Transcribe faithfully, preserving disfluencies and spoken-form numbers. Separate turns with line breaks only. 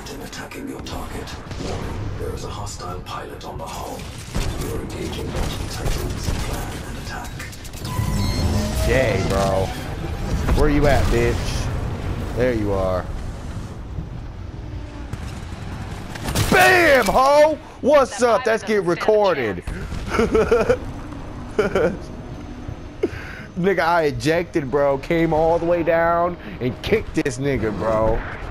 in attacking your target. Warning, there is a hostile pilot on the hull. You are engaging multiple Titans. Plan and attack.
Yay, bro. Where you at, bitch? There you are. Bam, ho! What's up? Let's get recorded. Nigga, I ejected, bro. Came all the way down and kicked this nigga, bro.